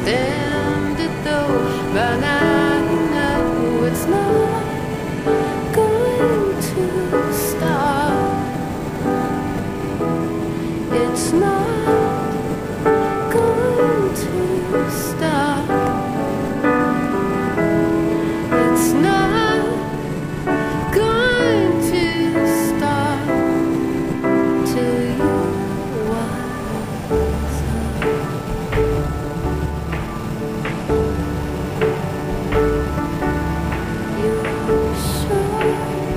stand it though. But now you know it's not going to stop. It's not going to stop. It's not going to stop till you wise up. You're sure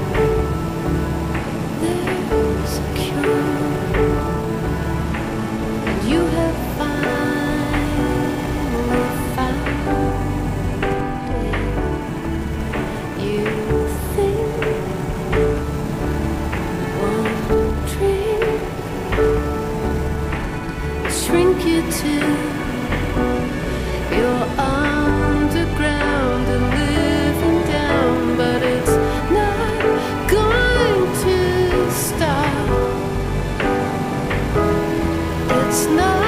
there's a cure, and you have finally found it. You think one drink shrink you to your underground and living down, but it's not going to stop. It's not